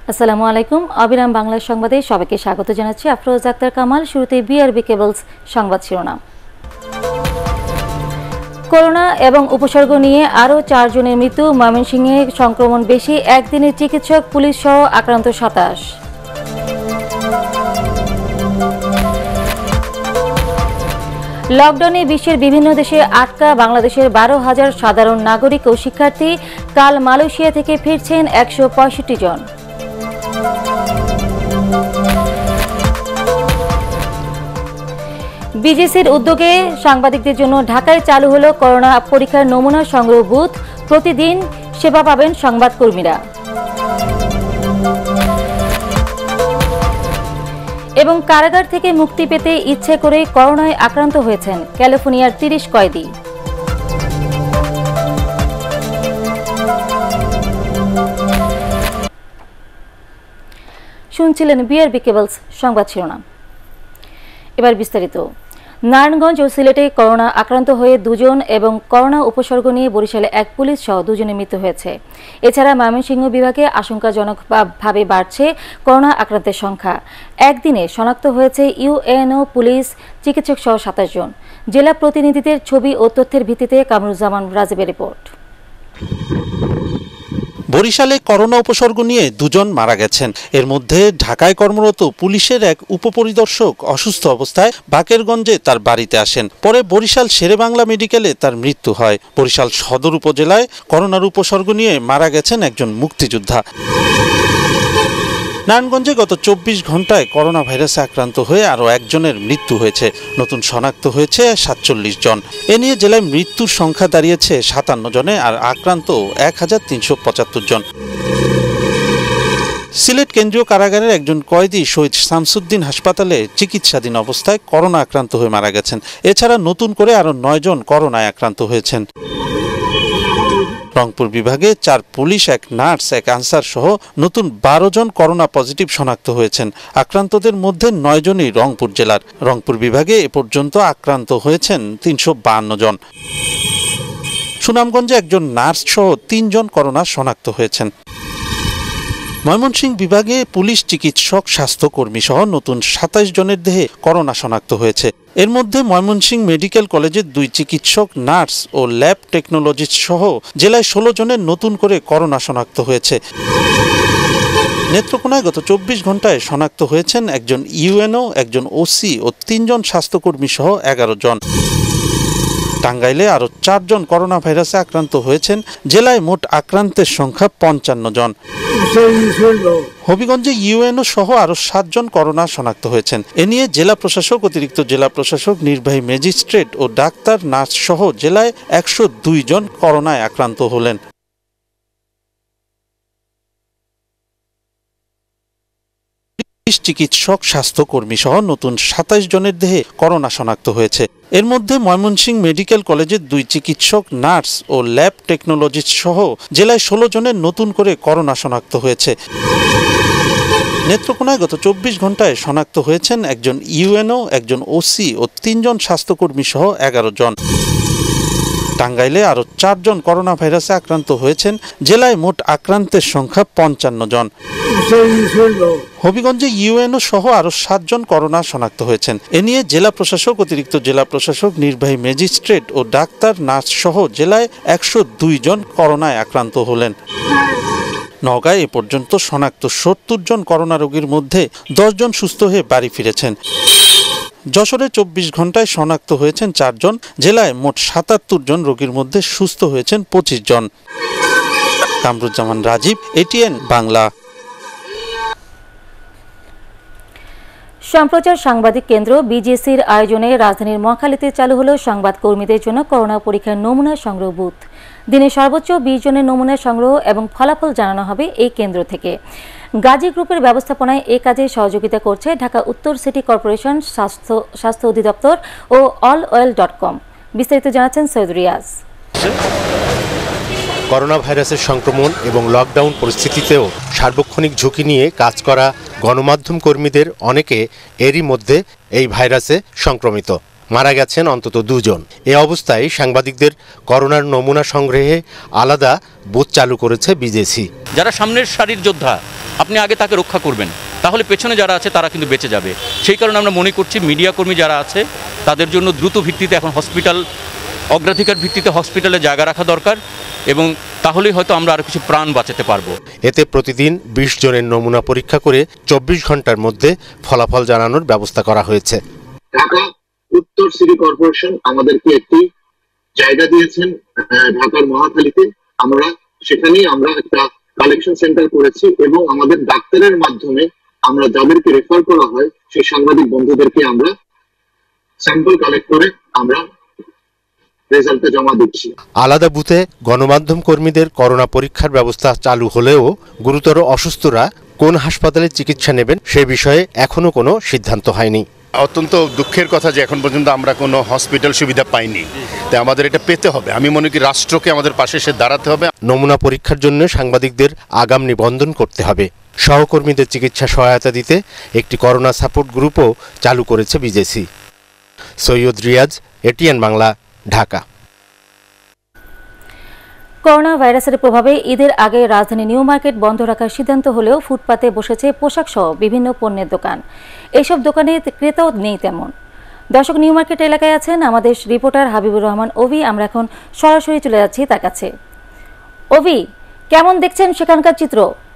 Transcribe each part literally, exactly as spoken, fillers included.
আসসালামু আলাইকুম। অবিরাম বাংলা সংবাদে সবাইকে স্বাগত জানাচ্ছি। আফরোজ আক্তার কামাল। শুরুতে বিআরবি কেবলস সংবাদ শিরোনাম। করোনা এবং উপসর্গ নিয়ে আরও চারজনের মৃত্যু। ময়মনসিংহে সংক্রমণ বেশি, একদিনে চিকিৎসক পুলিশ সহ আক্রান্ত সাতাশ। লকডাউনে বিশ্বের বিভিন্ন দেশে আটকা বাংলাদেশের বারো হাজার সাধারণ নাগরিক ও শিক্ষার্থী। কাল মালয়েশিয়া থেকে ফিরছেন একশো পঁয়ষট্টি জন। বিজিসির উদ্যোগে সাংবাদিকদের জন্য ঢাকায় চালু হলো করোনা পরীক্ষার নমুনা সংগ্রহ বুথ। প্রতিদিন সেবা পাবেন সংবাদকর্মীরা। এবং কারাগার থেকে মুক্তি পেতে ইচ্ছে করে করোনায় আক্রান্ত হয়েছেন ক্যালিফোর্নিয়ার তিরিশ কয়েদি। শুনছিলেন বিআরবি কেবলস সংবাদ শিরোনাম। এবার বিস্তারিত। নারায়ণগঞ্জ ও সিলেটে করোনা আক্রান্ত হয়ে দুজন এবং করোনা উপসর্গ নিয়ে বরিশালে এক পুলিশ সহ দুজনের মৃত্যু হয়েছে। এছাড়া ময়মনসিংহ বিভাগে আশঙ্কাজনকভাবে বাড়ছে করোনা আক্রান্তের সংখ্যা। একদিনে শনাক্ত হয়েছে ইউএনও, পুলিশ, চিকিৎসক সহ সাতাশ জন। জেলা প্রতিনিধিদের ছবি ও তথ্যের ভিত্তিতে কামরুজ্জামান রাজীবের রিপোর্ট। বরিশালে করোনা উপসর্গ নিয়ে দুজন মারা গেছেন। এর মধ্যে ঢাকায় কর্মরত পুলিশের এক উপপরিদর্শক অসুস্থ অবস্থায় বাকেরগঞ্জে তার বাড়িতে আসেন। পরে বরিশাল শেরেবাংলা মেডিকেলে তার মৃত্যু হয়। বরিশাল সদর উপজেলায় করোনার উপসর্গ নিয়ে মারা গেছেন একজন মুক্তিযোদ্ধা। নারায়ণগঞ্জে গত চব্বিশ ঘন্টায় করোনা ভাইরাসে আক্রান্ত হয়ে আরও একজনের মৃত্যু হয়েছে। নতুন শনাক্ত হয়েছে সাতচল্লিশ জন। এ নিয়ে জেলায় মৃত্যুর সংখ্যা দাঁড়িয়েছে সাতান্ন জনে, আর আক্রান্ত এক হাজার তিনশো পঁচাত্তর জন। সিলেট কেন্দ্রীয় কারাগারের একজন কয়েদি শহীদ শামসুদ্দিন হাসপাতালে চিকিৎসাধীন অবস্থায় করোনা আক্রান্ত হয়ে মারা গেছেন। এছাড়া নতুন করে আরও নয় জন করোনায় আক্রান্ত হয়েছেন। রংপুর বিভাগে চার পুলিশ, এক নার্স, এক আনসার সহ নতুন বারো জন করোনা পজিটিভ শনাক্ত হয়েছেন। আক্রান্তদের মধ্যে নয় জনই রংপুর জেলার। রংপুর বিভাগে এ পর্যন্ত আক্রান্ত হয়েছেন তিনশো বাহান্ন জন। সুনামগঞ্জে একজন নার্স সহ তিনজন করোনা শনাক্ত হয়েছেন। ময়মনসিংহ বিভাগে পুলিশ, চিকিৎসক, স্বাস্থ্যকর্মী সহ নতুন সাতাইশ জনের দেহে করোনা শনাক্ত হয়েছে। এর মধ্যে ময়মনসিংহ মেডিকেল কলেজের দুই চিকিৎসক, নার্স ও ল্যাব টেকনোলজিস্ট সহ জেলায় ষোলো জনের নতুন করে করোনা শনাক্ত হয়েছে। নেত্রকোনায় গত চব্বিশ ঘন্টায় শনাক্ত হয়েছেন একজন ইউএনও, একজন ওসি ও তিনজন স্বাস্থ্যকর্মী সহ এগারো জন। টাঙ্গাইলে আরও চারজন করোনা ভাইরাসে আক্রান্ত হয়েছেন। জেলায় মোট আক্রান্তের সংখ্যা পঞ্চান্ন জন। হবিগঞ্জে ইউএনও সহ আরও সাতজন করোনা শনাক্ত হয়েছেন। এ নিয়ে জেলা প্রশাসক, অতিরিক্ত জেলা প্রশাসক, নির্বাহী ম্যাজিস্ট্রেট ও ডাক্তার, নার্স সহ জেলায় একশো দুই জন করোনায় আক্রান্ত হলেন। চিকিৎসক, স্বাস্থ্যকর্মী সহ নতুন সাতাইশ জনের দেহে করোনা শনাক্ত হয়েছে। এর মধ্যে ময়মনসিংহ মেডিকেল কলেজের দুই চিকিৎসক, নার্স ও ল্যাব টেকনোলজিস্ট সহ জেলায় ষোলো জনের নতুন করে করোনা শনাক্ত হয়েছে। নেত্রকোনায় গত চব্বিশ ঘন্টায় শনাক্ত হয়েছেন একজন ইউএনও, একজন ওসি ও তিনজন স্বাস্থ্যকর্মী সহ এগারো জন। টাঙ্গাইলে আরও চারজন করোনা ভাইরাসে আক্রান্ত হয়েছেন। জেলায় মোট আক্রান্তের সংখ্যা পঞ্চান্ন জন। হবিগঞ্জে ইউএনও সহ আরও সাতজন করোনা শনাক্ত হয়েছেন। এ নিয়ে জেলা প্রশাসক, অতিরিক্ত জেলা প্রশাসক, নির্বাহী ম্যাজিস্ট্রেট ও ডাক্তার, নার্স সহ জেলায় একশো দুই জন করোনায় আক্রান্ত হলেন। নওগাঁয় এ পর্যন্ত শনাক্ত সত্তর জন করোনা রোগীর মধ্যে দশ জন সুস্থ হয়ে বাড়ি ফিরেছেন। যশোরে চব্বিশ ঘন্টায় শনাক্ত হয়েছেন চারজন। জেলায় মোট সাতাত্তর জন রোগীর মধ্যে সুস্থ হয়েছেন পঁচিশ জন। কামরুজ্জামান রাজীব, এটিএন বাংলা। সম্প্রচার সাংবাদিক কেন্দ্র বিজিসির আয়োজনে রাজধানীর মহাখালীতে চালু হলো সংবাদ কর্মীদের জন্য করোনা পরীক্ষার নমুনা সংগ্রহ বুথ। দিনে সর্বোচ্চ বিশ জনের নমুনা সংগ্রহ এবং ফলাফল জানানো হবে এই কেন্দ্র থেকে। গাজী গ্রুপের ব্যবস্থাপনায় এ কাজে সহযোগিতা করছে ঢাকা উত্তর সিটি কর্পোরেশন, স্বাস্থ্য স্বাস্থ্য অধিদপ্তর ও অল ওয়েল ডট কম। বিস্তারিত জানাচ্ছেন সৈয়দ রিয়াজ। করোনা ভাইরাসের সংক্রমণ এবং লকডাউন পরিস্থিতিতেও সার্বক্ষণিক ঝুঁকি নিয়ে কাজ করা গণমাধ্যম কর্মীদের অনেকে এরই মধ্যে এই ভাইরাসে সংক্রমিত। মারা গেছেন অন্তত দুজন। এ অবস্থায় সাংবাদিকদের করোনার নমুনা সংগ্রহে আলাদা বুথ চালু করেছে বিজেসি। যারা সামনের সারির যোদ্ধা, আপনি আগে তাকে রক্ষা করবেন, তাহলে পেছনে যারা আছে তারা কিন্তু বেঁচে যাবে। সেই কারণে আমরা মনে করছি মিডিয়া কর্মী যারা আছে তাদের জন্য দ্রুত ভিত্তিতে এখন হসপিটাল, অগ্রাধিকার ভিত্তিতে হসপিটালে জায়গা রাখা দরকার, এবং তাহলেই হয়তো আমরা আরো কিছু প্রাণ বাঁচাতে পারবো। এতে প্রতিদিন বিশ জনের নমুনা পরীক্ষা করে চব্বিশ ঘন্টার মধ্যে ফলাফল জানানোর ব্যবস্থা করা হয়েছে। ঢাকা উত্তর সিটি কর্পোরেশন আমাদেরকে একটি জায়গা দিয়েছেন ঢাকার মহাখালীতে। আমরা সেখানেই আমরা একটা কালেকশন সেন্টার করেছি, এবং আমাদের ডাক্তারের মাধ্যমে আমরা যাদেরকে রেফার করা হয় সেই সাংবাদিক বন্ধুদেরকে আমরা স্যাম্পল কালেক্ট করে আমরা রেজাল্টে জমা দিচ্ছি। আলাদা বুথে গণমাধ্যম কর্মীদের করোনা পরীক্ষার ব্যবস্থা চালু হলেও গুরুতর অসুস্থরা কোন হাসপাতালে চিকিৎসা নেবেন সে বিষয়ে এখনো কোনো সিদ্ধান্ত হয়নি। অত্যন্ত দুঃখের কথা যে এখন পর্যন্ত আমরা কোনো হসপিটাল সুবিধা পাইনি, তাই আমাদের এটা পেতে হবে। আমি মনে করি রাষ্ট্রকে আমাদের পাশে এসে দাঁড়াতে হবে। নমুনা পরীক্ষার জন্য সাংবাদিকদের আগাম নিবন্ধন করতে হবে। সহকর্মীদের চিকিৎসা সহায়তা দিতে একটি করোনা সাপোর্ট গ্রুপও চালু করেছে BJC. Syed Riaz, ATN Bangla, Dhaka. Corona ভাইরাসের প্রভাবে ঈদের আগে রাজধানী নিউ মার্কেট বন্ধ রাখার সিদ্ধান্ত হলেও ফুটপাতে বসেছে পোশাক সহ বিভিন্ন পণ্যের দোকান। এইসব দোকানে ক্রেতাও নেই তেমন। দর্শক, নিউ মার্কেট এলাকায় আছেন আমাদের রিপোর্টার হাবিবুর রহমান অভি। আমরা এখন সরাসরি চলে যাচ্ছি তার কাছে। অভি, কেমন দেখছেন সেখানকার চিত্র?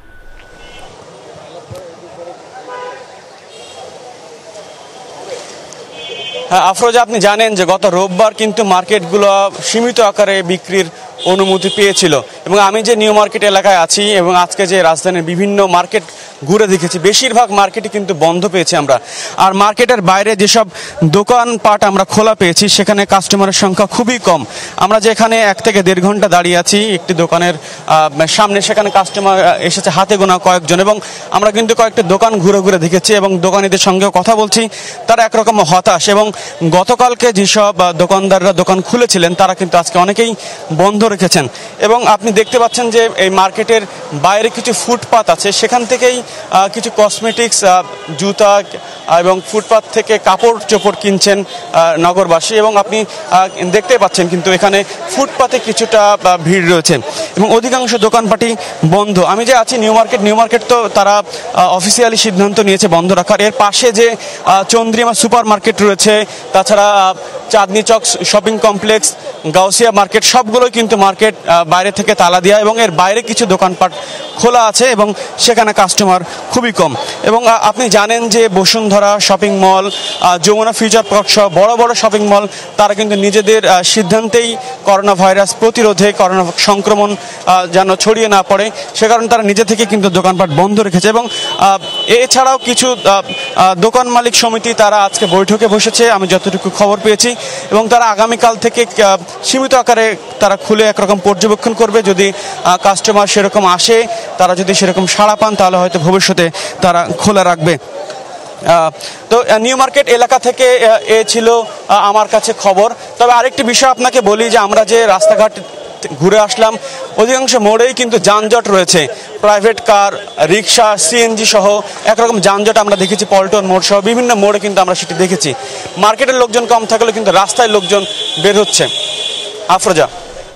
হ্যাঁ আফরোজা, আপনি জানেন যে গত রোববার কিন্তু মার্কেটগুলো সীমিত আকারে বিক্রির অনুমতি পেয়েছিল, এবং আমি যে নিউ মার্কেট এলাকায় আছি এবং আজকে যে রাজধানীর বিভিন্ন মার্কেট ঘুরে দেখেছি, বেশিরভাগ মার্কেটই কিন্তু বন্ধ পেয়েছি আমরা। আর মার্কেটের বাইরে যেসব দোকানপাট আমরা খোলা পেয়েছি সেখানে কাস্টমারের সংখ্যা খুবই কম। আমরা যেখানে এক থেকে দেড় ঘন্টা দাঁড়িয়ে আছি একটি দোকানের সামনে, সেখানে কাস্টমার এসেছে হাতে গোনা কয়েকজন, এবং আমরা কিন্তু কয়েকটা দোকান ঘুরে ঘুরে দেখেছি এবং দোকানিদের সঙ্গেও কথা বলছি। তারা একরকম হতাশ, এবং গতকালকে যেসব দোকানদাররা দোকান খুলেছিলেন তারা কিন্তু আজকে অনেকেই বন্ধ রেখেছেন। এবং আপনি দেখতে পাচ্ছেন যে এই মার্কেটের বাইরে কিছু ফুটপাত আছে, সেখান থেকেই কিছু কসমেটিক্স, জুতা এবং ফুটপাত থেকে কাপড় চোপড় কিনছেন নগরবাসী, এবং আপনি দেখতে পাচ্ছেন কিন্তু এখানে ফুটপাতে কিছুটা ভিড় রয়েছে এবং অধিকাংশ দোকানপাটই বন্ধ। আমি যে আছি নিউ মার্কেট, নিউ মার্কেট তো তারা অফিসিয়ালি সিদ্ধান্ত নিয়েছে বন্ধ রাখার। এর পাশে যে চন্দ্রিমা সুপার মার্কেট রয়েছে, তাছাড়া Chandni Chawk shopping complex, Gausia market, সবগুলোই কিন্তু মার্কেট বাইরে থেকে তালা দেওয়া, এবং এর বাইরে কিছু দোকানপাট খোলা আছে এবং সেখানে কাস্টমার খুবই কম। এবং আপনি জানেন যে Bashundhara shopping mall, Jamuna future park সহ বড় বড় শপিং মল তারা কিন্তু নিজেদের সিদ্ধান্তেই করোনা ভাইরাস প্রতিরোধে, করোনা সংক্রমণ যেন ছড়িয়ে না পড়ে সে কারণে তারা নিজে থেকে কিন্তু দোকানপাট বন্ধ রেখেছে। এবং এছাড়াও কিছু দোকান মালিক সমিতি তারা আজকে বৈঠকে বসেছে আমি যতটুকু খবর পেয়েছি, এবং তারা আগামীকাল থেকে সীমিত আকারে তারা খুলে একরকম পর্যবেক্ষণ করবে। যদি কাস্টমার সেরকম আসে, তারা যদি সেরকম সাড়া পান, তাহলে হয়তো ভবিষ্যতে তারা খোলা রাখবে। তো নিউ মার্কেট এলাকা থেকে এ ছিল আমার কাছে খবর। তবে আরেকটি বিষয় আপনাকে বলি যে আমরা যে রাস্তাঘাট ঘুরে আসলাম, অধিকাংশ মোড়েই কিন্তু যানজট রয়েছে। প্রাইভেট কার, রিক্সা, সিএনজি সহ একরকম যানজট আমরা দেখেছি। পল্টন মোড় সহ বিভিন্ন মোড়ে কিন্তু আমরা সেটি দেখেছি। মার্কেটের লোকজন কম থাকলেও কিন্তু রাস্তায় লোকজন বের হচ্ছে। আফরোজা।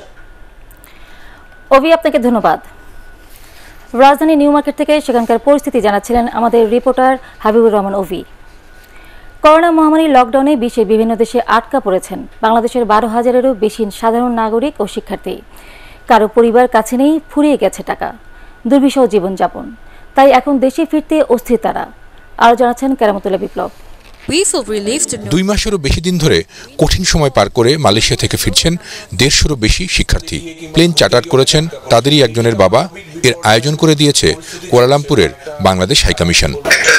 অভি, আপনাকে ধন্যবাদ। রাজধানী নিউ মার্কেট থেকে সেখানকার পরিস্থিতি জানাচ্ছিলেন আমাদের রিপোর্টার হাবিবুর রহমান অভি। করোনা মহামারীর লকডাউনে বিশ্বের বিভিন্ন দেশে আটকা পড়েছেন বাংলাদেশের বারো হাজারেরও বেশি সাধারণ নাগরিক ও শিক্ষার্থী। কারো পরিবার কাছে নেই, ফুরিয়ে গেছে টাকা, দুর্বিষহ জীবনযাপন। তাই এখন দেশে ফিরতে অস্থির তারা। আরও জানাচ্ছেন কেরামতুল্লাহ বিপ্লব। দুই মাসেরও বেশি দিন ধরে কঠিন সময় পার করে মালয়েশিয়া থেকে ফিরছেন দেড়শোরও বেশি শিক্ষার্থী। প্লেন চার্টার করেছেন তাদেরই একজনের বাবা। এর আয়োজন করে দিয়েছে কুয়ালালামপুরের বাংলাদেশ হাইকমিশন।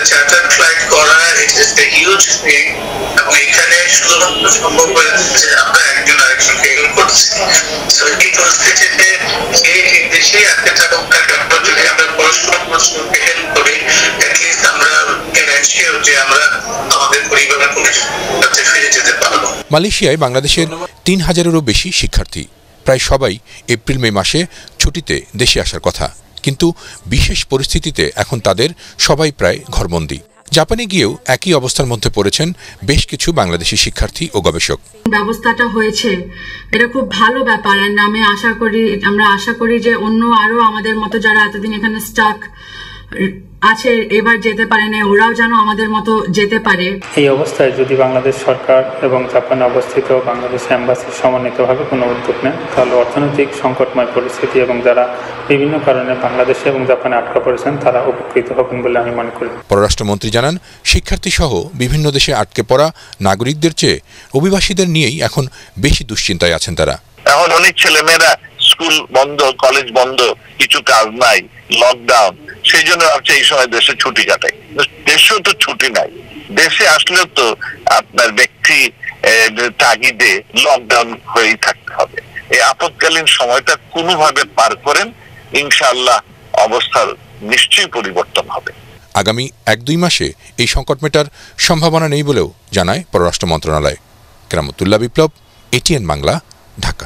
মালয়েশিয়ায় বাংলাদেশের তিন হাজারেরও বেশি শিক্ষার্থী। প্রায় সবাই এপ্রিল মে মাসে ছুটিতে দেশে আসার কথা, কিন্তু বিশেষ পরিস্থিতিতে এখন তাদের সবাই প্রায় ঘরবন্দি। জাপানে গিয়েও একই অবস্থার মধ্যে পড়েছেন বেশ কিছু বাংলাদেশি শিক্ষার্থী ও গবেষক। ব্যবস্থাটা হয়েছে এটা খুব ভালো ব্যাপার, আর আমি আশা করি আমরা আশা করি যে অন্য আরো আমাদের মতো যারা এতদিন এখানে স্টাক আছে এবার যেতে পারে না, ওরাও যেন আমাদের মতো যেতে পারে। এই অবস্থায় যদি বাংলাদেশ সরকার এবং জাপানে অবস্থিত বাংলাদেশ এম্বাসি সমন্বিতভাবে কোনো উদ্যোগ নেন, তাহলে অর্থনৈতিক সংকটময় পরিস্থিতি এবং যারা বিভিন্ন কারণে বাংলাদেশে এবং জাপানে আটকা পড়েছেন তারা উপকৃত হবেন বলে আমি মনে করি। পররাষ্ট্রমন্ত্রী জানান, শিক্ষার্থী সহ বিভিন্ন দেশে আটকে পড়া নাগরিকদের চেয়ে অভিবাসীদের নিয়েই এখন বেশি দুশ্চিন্তায় আছেন তারা। এখন অনেক ছেলেমেয়েরা স্কুল বন্ধ, কলেজ বন্ধ, কিছু কাজ নাই, লকডাউন, সেই জন্য ভাবছে এই সময় দেশে ছুটি কাটাই। দেশেও তো ছুটি নাই, দেশে আসলেও তো আপনার ব্যক্তি তাগিদে লকডাউন হয়েই থাকতে হবে। এই আপৎকালীন সময়টা কোনোভাবে পার করেন, ইনশাআল্লাহ অবস্থার নিশ্চয়ই পরিবর্তন হবে। আগামী এক দুই মাসে এই সংকট মেটার সম্ভাবনা নেই বলেও জানায় পররাষ্ট্র মন্ত্রণালয়। কেরামতুল্লাহ বিপ্লব, এটিএন বাংলা, ঢাকা।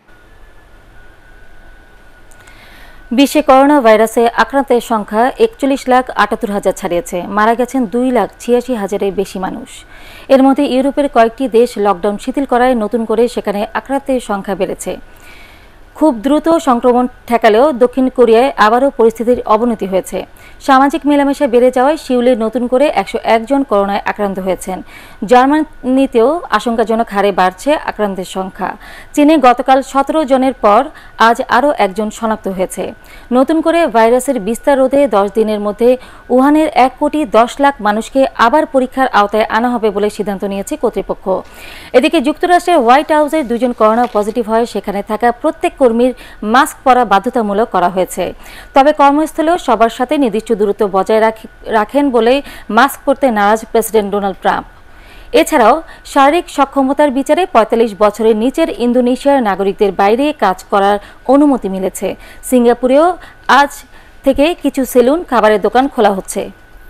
বিশ্বে করোনা ভাইরাসে আক্রান্তের সংখ্যা একচল্লিশ লাখ আটাত্তর হাজার ছাড়িয়েছে। মারা গেছেন দুই লাখ ছিয়াশি হাজারের বেশি মানুষ। এর মধ্যে ইউরোপের কয়েকটি দেশ লকডাউন শিথিল করায় নতুন করে সেখানে আক্রান্তের সংখ্যা বেড়েছে। খুব দ্রুত সংক্রমণ ঠেকালেও দক্ষিণ কোরিয়ায় আবারও পরিস্থিতির অবনতি হয়েছে। সামাজিক মেলামেশা বেড়ে যাওয়ায় সিউলে নতুন করে একশো এক জন করোনায় আক্রান্ত হয়েছেন। জার্মানিতেও আশঙ্কাজনক হারে বাড়ছে আক্রান্তের সংখ্যা। চীনে গতকাল সতেরো জনের পর আজ আরও একজন শনাক্ত হয়েছে। নতুন করে ভাইরাসের বিস্তার রোধে দশ দিনের মধ্যে উহানের এক কোটি দশ লাখ মানুষকে আবার পরীক্ষার আওতায় আনা হবে বলে সিদ্ধান্ত নিয়েছে কর্তৃপক্ষ। এদিকে যুক্তরাষ্ট্রের হোয়াইট হাউসের দুজন করোনা পজিটিভ হয়ে সেখানে থাকা প্রত্যেক কর্মীর মাস্ক পরা বাধ্যতামূলক করা হয়েছে। তবে কর্মস্থলেও সবার সাথে নির্দিষ্ট দূরত্ব বজায় রাখেন বলে মাস্ক পরতে নারাজ প্রেসিডেন্ট ডোনাল্ড ট্রাম্প। এছাড়াও শারীরিক সক্ষমতার বিচারে পঁয়তাল্লিশ বছরের নিচের ইন্দোনেশিয়ার নাগরিকদের বাইরে কাজ করার অনুমতি মিলেছে। সিঙ্গাপুরেও আজ থেকে কিছু সেলুন, খাবারের দোকান খোলা হচ্ছে।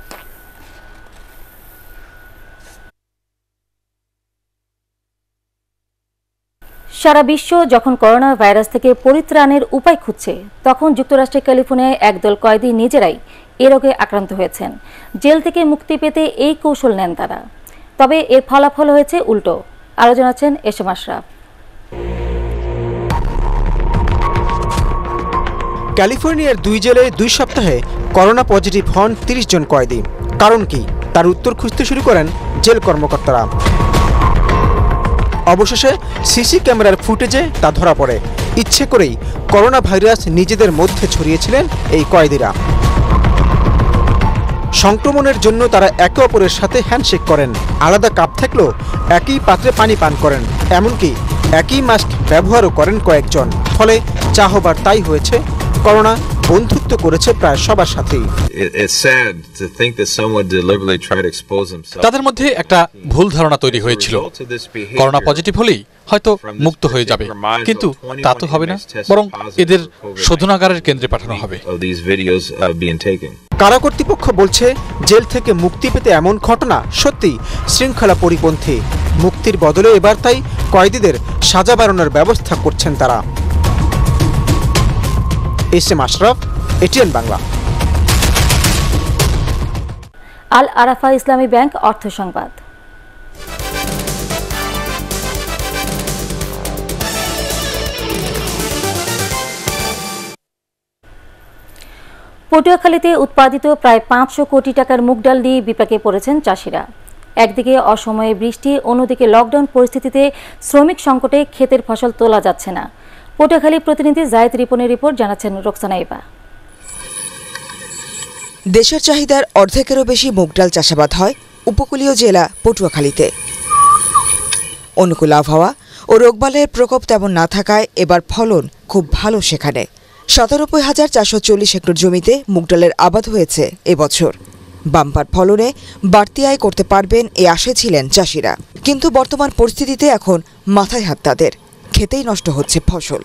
সারা বিশ্ব যখন করোনা ভাইরাস থেকে পরিত্রাণের উপায় খুঁজছে, তখন যুক্তরাষ্ট্রের ক্যালিফোর্নিয়ায় একদল কয়েদি নিজেরাই এ রোগে আক্রান্ত হয়েছেন। জেল থেকে মুক্তি পেতে এই কৌশল নেন তারা, তবে এর ফলাফল হয়েছে উল্টো। আরও জানাচ্ছেন এসএম আশরাফ। ক্যালিফোর্নিয়ার দুই জেলে দুই সপ্তাহে করোনা পজিটিভ হন তিরিশ জন কয়েদি। কারণ কি, তার উত্তর খুঁজতে শুরু করেন জেল কর্মকর্তারা। অবশেষে সিসি ক্যামেরার ফুটেজে তা ধরা পড়ে। ইচ্ছে করেই করোনা ভাইরাস নিজেদের মধ্যে ছড়িয়েছিলেন এই কয়েদিরা। সংক্রমণের জন্য তারা একে অপরের সাথে হ্যান্ডশেক করেন, আলাদা কাপ থাকলেও একই পাত্রে পানি পান করেন, এমনকি একই মাস্ক ব্যবহারও করেন কয়েকজন। ফলে যা হবার তাই হয়েছে, করোনা বন্ধুত্ব করেছে প্রায় সবার সাথেই। তাদের মধ্যে একটা ভুল ধারণা তৈরি হয়েছিল, করোনা পজিটিভ হলেই হয়তো মুক্ত হয়ে যাবে, কিন্তু তা তো হবে না, বরং এদের শোধনাগারের কেন্দ্রে পাঠানো হবে। কারা কর্তৃপক্ষ বলছে, জেল থেকে মুক্তি পেতে এমন ঘটনা সত্যি শৃঙ্খলা পরিপন্থী। মুক্তির বদলে এবার তাই কয়েদিদের সাজা বাড়ানোর ব্যবস্থা করছেন তারা। SM Ashraf, ATN Bangla. Al Arafa Islami bank অর্থ সংবাদ। পটুয়াখালীতে উৎপাদিত প্রায় পাঁচশো কোটি টাকার মুগ ডাল দিয়ে বিপাকে পড়েছেন চাষিরা। একদিকে অসময়ে বৃষ্টি, অন্যদিকে লকডাউন পরিস্থিতিতে শ্রমিক সংকটে ক্ষেতের ফসল তোলা যাচ্ছে না। পটুয়াখালী প্রতিনিধি জায়েদ রিপনের রিপোর্ট, জানাচ্ছেন রোকসানা ইবা। দেশের চাহিদার অর্ধেকেরও বেশি মুগ ডাল চাষাবাদ হয় উপকূলীয় জেলা পটুয়াখালীতে। অনুকূল আবহাওয়া ও রোগবালের প্রকোপ তেমন না থাকায় এবার ফলন খুব ভালো সেখানে। সাতানব্বই হাজার চারশো চল্লিশ হেক্টর জমিতে মুগ ডালের আবাদ হয়েছে এবছর। বাম্পার ফলনে বাড়তি আয় করতে পারবেন এ আশায় ছিলেন চাষিরা, কিন্তু বর্তমান পরিস্থিতিতে এখন মাথায় হাত তাদের। খেতেই নষ্ট হচ্ছে ফসল।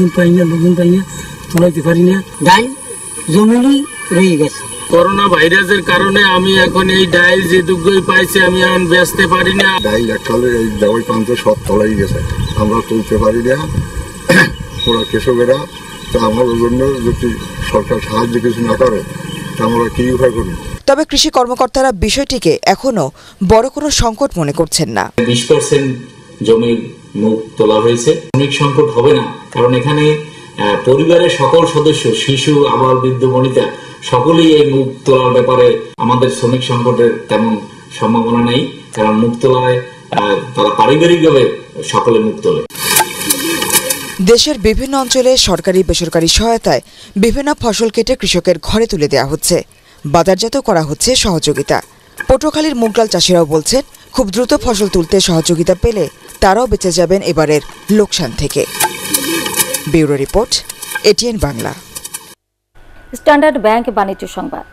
করোনা ভাইরাসের কারণে আমি এখন এই ডাইল যে দুগ্গই পাইছি আমি এখন বেচতে পারি না। ডাইল এককালে এই ডাবল প্রান্তে সব তলাই গেছে, আমরা তুলতে পারি না। ওরা কৃষকেরা তা আমাদের জন্য যদি সরকার সাহায্য কিছু না করে তা আমরা কি উপায় করব। তবে কৃষি কর্মকর্তারা বিষয়টিকে এখনো বড় কোনো সংকট মনে করছেন না। বিশ পার্সেন্ট জমির মুখ তোলা হয়েছে, শ্রমিক সংকট হবে না, কারণ এখানে পরিবারের সকল সদস্য, শিশু, আবাল, বৃদ্ধ, বনিতা সকলেই এই মুখ তোলার ব্যাপারে আমাদের শ্রমিক সংকটের তেমন সম্ভাবনা নেই, কারণ মুখ তোলায় তারা পারিবারিকভাবে সকলে মুখ তোলে। দেশের বিভিন্ন অঞ্চলে সরকারি বেসরকারি সহায়তায় বিভিন্ন ফসল কেটে কৃষকের ঘরে তুলে দেওয়া হচ্ছে, বাজারজাত করা হচ্ছে সহযোগিতা। পটুয়াখালীর মুগডাল চাষিরাও বলছেন খুব দ্রুত ফসল তুলতে সহযোগিতা পেলে তারাও বেঁচে যাবেন এবারের লোকসান থেকে। Bureau report, ATN Bangla. Standard bank বাণিজ্য সংবাদ।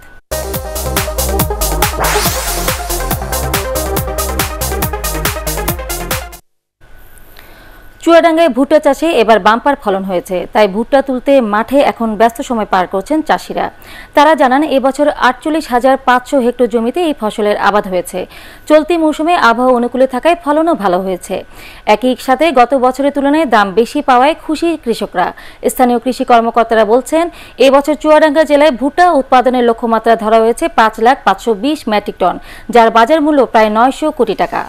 চুয়াডাঙ্গায় ভুট্টা চাষে এবার বাম্পার ফলন হয়েছে, তাই ভুট্টা তুলতে মাঠে এখন ব্যস্ত সময় পার করছেন চাষিরা। তারা জানান এবছর আটচল্লিশ হাজার পাঁচশো হেক্টর জমিতে এই ফসলের আবাদ হয়েছে। চলতি মৌসুমে আবহাওয়া অনুকূলে থাকায় ফলনও ভালো হয়েছে। একই সাথে গত বছরের তুলনায় দাম বেশি পাওয়ায় খুশি কৃষকরা। স্থানীয় কৃষি কর্মকর্তারা বলছেন এবছর চুয়াডাঙ্গা জেলায় ভুট্টা উৎপাদনের লক্ষ্যমাত্রা ধরা হয়েছে পাঁচ লাখ পাঁচশো বিশ মেট্রিক টন, যার বাজার মূল্য প্রায় নয়শো কোটি টাকা।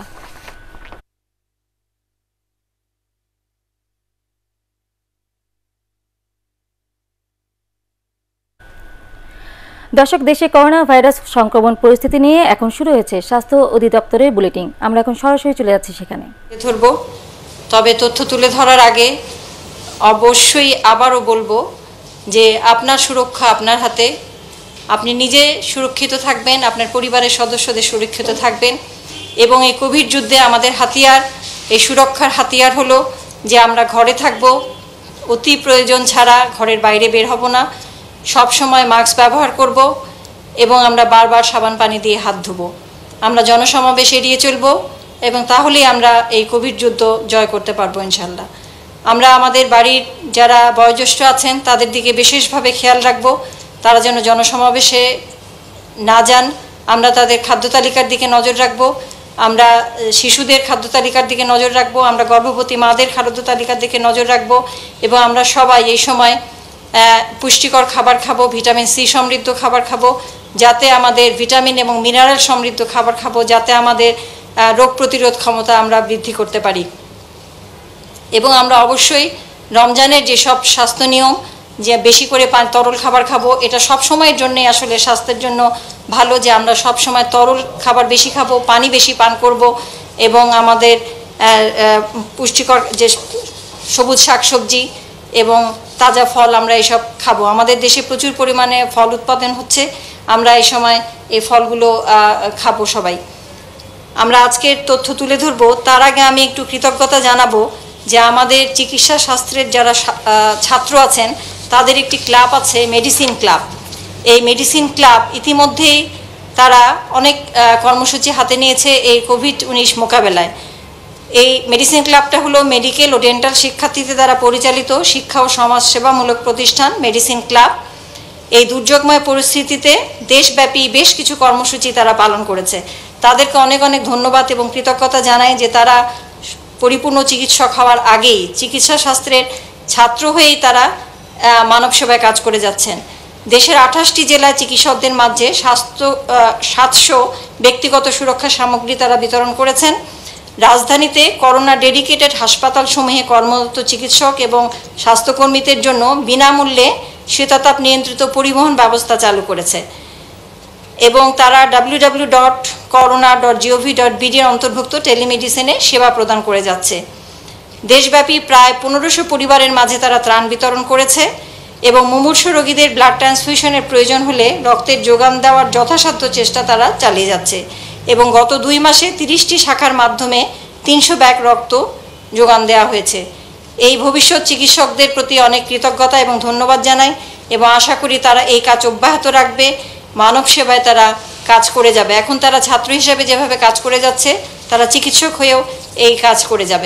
দর্শক, দেশে করোনা ভাইরাস সংক্রমণ পরিস্থিতি নিয়ে এখন শুরু হয়েছে স্বাস্থ্য অধিদপ্তরের বুলেটিন। আমরা এখন সরাসরি চলে যাচ্ছি সেখানে। ধরব, তবে তথ্য তুলে ধরার আগে অবশ্যই আবারও বলবো যে আপনার সুরক্ষা আপনার হাতে। আপনি নিজে সুরক্ষিত থাকবেন, আপনার পরিবারের সদস্যদের সুরক্ষিত থাকবেন, এবং এই কোভিড যুদ্ধে আমাদের হাতিয়ার, এই সুরক্ষার হাতিয়ার হলো যে আমরা ঘরে থাকব, অতি প্রয়োজন ছাড়া ঘরের বাইরে বের হব না, সব সময় মাস্ক ব্যবহার করব, এবং আমরা বারবার সাবান পানি দিয়ে হাত ধুব। আমরা জনসমাবেশ এড়িয়ে চলব, এবং তাহলেই আমরা এই কোভিড যুদ্ধ জয় করতে পারবো ইনশাল্লাহ। আমরা আমাদের বাড়ির যারা বয়োজ্যেষ্ঠ আছেন তাদের দিকে বিশেষভাবে খেয়াল রাখব, তারা যেন জনসমাবেশে না যান। আমরা তাদের খাদ্য তালিকার দিকে নজর রাখব, আমরা শিশুদের খাদ্য তালিকার দিকে নজর রাখব, আমরা গর্ভবতী মাদের খাদ্য তালিকার দিকে নজর রাখব, এবং আমরা সবাই এই সময় পুষ্টিকর খাবার খাবো, ভিটামিন সি সমৃদ্ধ খাবার খাবো, যাতে আমাদের ভিটামিন এবং মিনারেল সমৃদ্ধ খাবার খাবো, যাতে আমাদের রোগ প্রতিরোধ ক্ষমতা আমরা বৃদ্ধি করতে পারি। এবং আমরা অবশ্যই রমজানের যেসব স্বাস্থ্য নিয়ম, যে বেশি করে পান তরল খাবার খাবো, এটা সব সময়ের জন্যই আসলে স্বাস্থ্যের জন্য ভালো, যে আমরা সব সময় তরল খাবার বেশি খাবো, পানি বেশি পান করব, এবং আমাদের পুষ্টিকর যে সবুজ শাকসবজি এবং তাজা ফল আমরা এসব খাবো। আমাদের দেশে প্রচুর পরিমাণে ফল উৎপাদন হচ্ছে, আমরা এই সময় এই ফলগুলো খাবো সবাই। আমরা আজকের তথ্য তুলে ধরবো, তার আগে আমি একটু কৃতজ্ঞতা জানাবো যে আমাদের চিকিৎসা শাস্ত্রের যারা ছাত্র আছেন তাদের একটি ক্লাব আছে, মেডিসিন ক্লাব। এই মেডিসিন ক্লাব ইতিমধ্যেই তারা অনেক কর্মসূচি হাতে নিয়েছে এই কোভিড উনিশ মোকাবেলায়। এই মেডিসিন ক্লাবটা হলো মেডিকেল ও ডেন্টাল শিক্ষার্থীদের দ্বারা পরিচালিত শিক্ষা ও সমাজসেবামূলক প্রতিষ্ঠান মেডিসিন ক্লাব। এই দুর্যোগময় পরিস্থিতিতে দেশব্যাপী বেশ কিছু কর্মসূচি তারা পালন করেছে। তাদেরকে অনেক অনেক ধন্যবাদ এবং কৃতজ্ঞতা জানাই যে তারা পরিপূর্ণ চিকিৎসক হওয়ার আগেই চিকিৎসা শাস্ত্রের ছাত্র হয়েই তারা মানব সেবায় কাজ করে যাচ্ছেন। দেশের আঠাশটি জেলায় চিকিৎসকদের মাঝে স্বাস্থ্য সাতশো ব্যক্তিগত সুরক্ষা সামগ্রী তারা বিতরণ করেছেন। রাজধানীতে করোনা ডেডিকেটেড হাসপাতালসমূহে কর্মরত চিকিৎসক এবং স্বাস্থ্যকর্মীদের জন্য বিনামূল্যে শীতাতাপ নিয়ন্ত্রিত পরিবহন ব্যবস্থা চালু করেছে, এবং তারা W W W dot corona dot gov dot বিডির অন্তর্ভুক্ত টেলিমেডিসিনে সেবা প্রদান করে যাচ্ছে। দেশব্যাপী প্রায় পনেরোশো পরিবারের মাঝে তারা ত্রাণ বিতরণ করেছে, এবং মুমূর্ষু রোগীদের ব্লাড ট্রান্সফিউশনের প্রয়োজন হলে রক্তের যোগান দেওয়ার যথাসাধ্য চেষ্টা তারা চালিয়ে যাচ্ছে, এবং গত দুই মাসে তিরিশটি শাখার মাধ্যমে তিনশো ব্যাগ রক্ত যোগান দেওয়া হয়েছে। এই ভবিষ্যৎ চিকিৎসকদের প্রতি অনেক কৃতজ্ঞতা এবং ধন্যবাদ জানাই, এবং আশা করি তারা এই কাজ অব্যাহত রাখবে, মানব সেবায় তারা কাজ করে যাবে। এখন তারা ছাত্র হিসেবে যেভাবে কাজ করে যাচ্ছে, তারা চিকিৎসক হয়েও এই কাজ করে যাবে।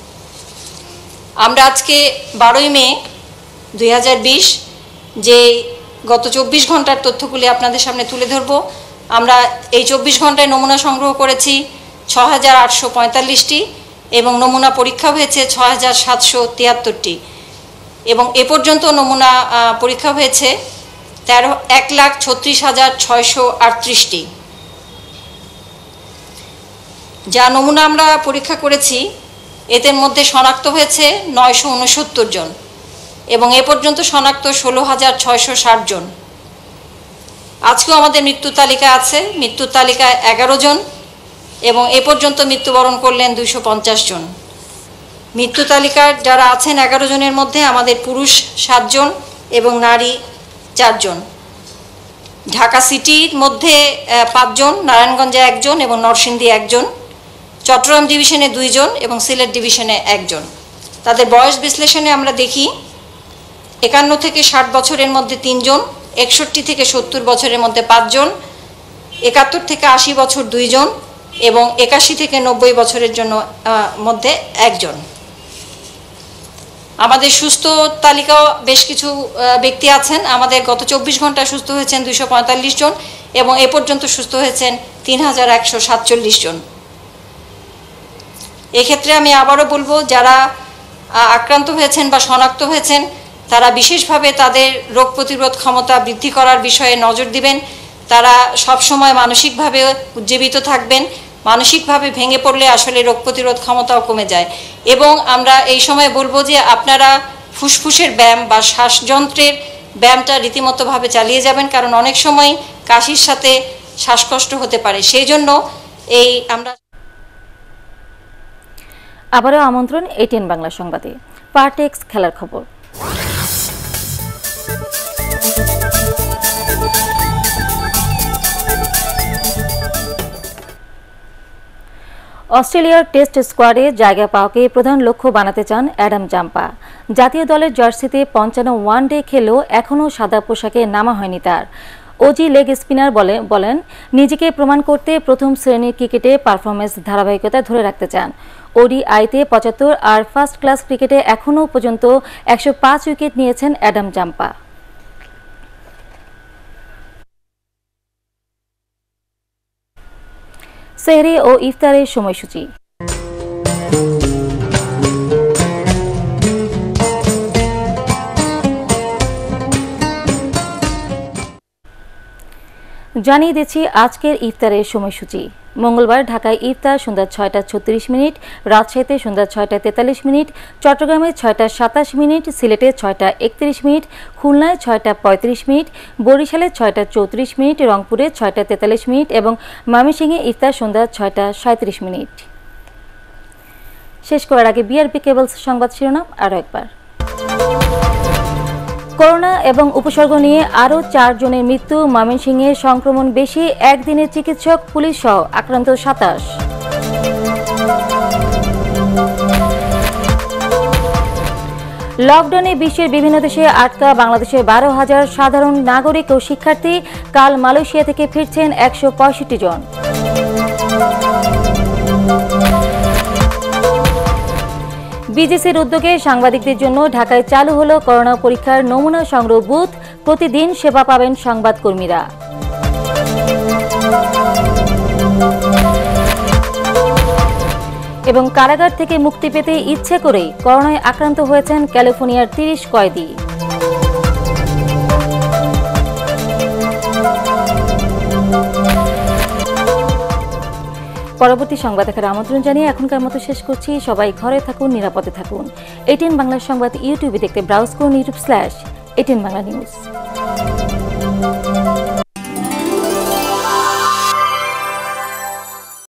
আমরা আজকে বারোই মে দুই হাজার বিশ যে গত চব্বিশ ঘন্টার তথ্যগুলি আপনাদের সামনে তুলে ধরব। আমরা এই চব্বিশ ঘন্টায় নমুনা সংগ্রহ করেছি ছ হাজার আটশো পঁয়তাল্লিশটি, এবং নমুনা পরীক্ষা হয়েছে ছ হাজার সাতশো তিয়াত্তরটি, এবং এ পর্যন্ত নমুনা পরীক্ষা হয়েছে তেরো এক লাখ ছত্রিশ হাজার ছয়শো আটত্রিশটি। যা নমুনা আমরা পরীক্ষা করেছি এদের মধ্যে শনাক্ত হয়েছে নয়শো উনসত্তর জন এবং এ পর্যন্ত শনাক্ত ষোলো হাজার ছয়শো ষাট জন। আজকেও আমাদের মৃত্যু তালিকা আছে, মৃত্যুর তালিকায় এগারো জন এবং এ পর্যন্ত মৃত্যুবরণ করলেন দুইশো পঞ্চাশ জন। মৃত্যু তালিকার যারা আছেন এগারো জনের মধ্যে আমাদের পুরুষ সাতজন এবং নারী চারজন। ঢাকা সিটির মধ্যে পাঁচজন, নারায়ণগঞ্জে একজন এবং নরসিংদী একজন, চট্টগ্রাম ডিভিশনে দুইজন এবং সিলেট ডিভিশনে একজন। তাদের বয়স বিশ্লেষণে আমরা দেখি একান্ন থেকে ষাট বছরের মধ্যে তিনজন, একষট্টি থেকে সত্তর বছরের মধ্যে পাঁচজন, একাত্তর থেকে আশি বছর দুইজন এবং একাশি থেকে নব্বই বছরের জন্য মধ্যে একজন। আমাদের সুস্থ তালিকাও বেশ কিছু ব্যক্তি আছেন। আমাদের গত চব্বিশ ঘন্টা সুস্থ হয়েছেন দুইশো পঁয়তাল্লিশ জন এবং এ পর্যন্ত সুস্থ হয়েছেন তিন হাজার একশো সাতচল্লিশ জন। এক্ষেত্রে আমি আবারও বলবো, যারা আক্রান্ত হয়েছেন বা শনাক্ত হয়েছেন তারা বিশেষভাবে তাদের রোগ প্রতিরোধ ক্ষমতা বৃদ্ধি করার বিষয়ে নজর দিবেন। তারা সবসময় মানসিকভাবে উজ্জীবিত থাকবেন। মানসিকভাবে ভেঙে পড়লে আসলে রোগ প্রতিরোধ ক্ষমতাও কমে যায়। এবং আমরা এই সময় বলবো যে আপনারা ফুসফুসের ব্যায়াম বা শ্বাসযন্ত্রের ব্যায়ামটা রীতিমতোভাবে চালিয়ে যাবেন, কারণ অনেক সময় কাশির সাথে শ্বাসকষ্ট হতে পারে। সেই জন্য এই আমরা আবারও আমন্ত্রণ এটিএন বাংলা সংবাদে। পার্টেক্স খেলার খবর। অস্ট্রেলিয়ার টেস্ট স্কোয়াডে জায়গা পাওয়াকে প্রধান লক্ষ্য বানাতে চান অ্যাডাম জাম্পা। জাতীয় দলের জার্সিতে পঞ্চান্ন ওয়ানডে খেলেও এখনও সাদা পোশাকে নামা হয়নি তার। ওজি লেগ স্পিনার বলেন নিজেকে প্রমাণ করতে প্রথম শ্রেণীর ক্রিকেটে পারফরমেন্স ধারাবাহিকতা ধরে রাখতে চান। ওডিআইতে পঁচাত্তর আর ফার্স্ট ক্লাস ক্রিকেটে এখনও পর্যন্ত একশো পাঁচ উইকেট নিয়েছেন অ্যাডাম জাম্পা। সেহরি ও ইফতারের সময়সূচি। জানিয়ে দিচ্ছি আজকের ইফতারের সময়সূচি। মঙ্গলবার ঢাকায় ইফতার সন্ধ্যা ছয়টা ছত্রিশ মিনিট, রাজশাহীতে সন্ধ্যা ছয়টা তেতাল্লিশ মিনিট, চট্টগ্রামে ছয়টা সাতাশ মিনিট, সিলেটে ছয়টা একত্রিশ মিনিট, খুলনায় ছয়টা পঁয়ত্রিশ মিনিট, বরিশালে ছয়টা চৌত্রিশ মিনিট, রংপুরে ছয়টা তেতাল্লিশ মিনিট এবং ময়মনসিংহে ইফতার সন্ধ্যা ছয়টা সাঁত্রিশ মিনিট। শেষ করার আগে বিআরবি কেবলস সংবাদ শিরোনাম আরও একবার। করোনা এবং উপসর্গ নিয়ে আরও চারজনের মৃত্যু, ময়মনসিংহে সংক্রমণ বেশি, একদিনের চিকিৎসক পুলিশ সহ আক্রান্ত সাতাশ। লকডাউনে বিশ্বের বিভিন্ন দেশে আটকা বাংলাদেশের বারো হাজার সাধারণ নাগরিক ও শিক্ষার্থী, কাল মালয়েশিয়া থেকে ফিরছেন একশো পঁয়ষট্টি জন। বিজেসির উদ্যোগে সাংবাদিকদের জন্য ঢাকায় চালু হলো করোনা পরীক্ষার নমুনা সংগ্রহ বুথ, প্রতিদিন সেবা পাবেন সংবাদকর্মীরা। এবং কারাগার থেকে মুক্তি পেতে ইচ্ছে করেই করোনায় আক্রান্ত হয়েছেন ক্যালিফোর্নিয়ার তিরিশ কয়েদি। পরবর্তী সংবাদ দেখার আমন্ত্রণ জানিয়ে এখনকার মতো শেষ করছি। সবাই ঘরে থাকুন, নিরাপদে থাকুন। এটিএন বাংলা সংবাদ ইউটিউবে দেখতে ব্রাউজ করুন YouTube slash ATN Bangla news.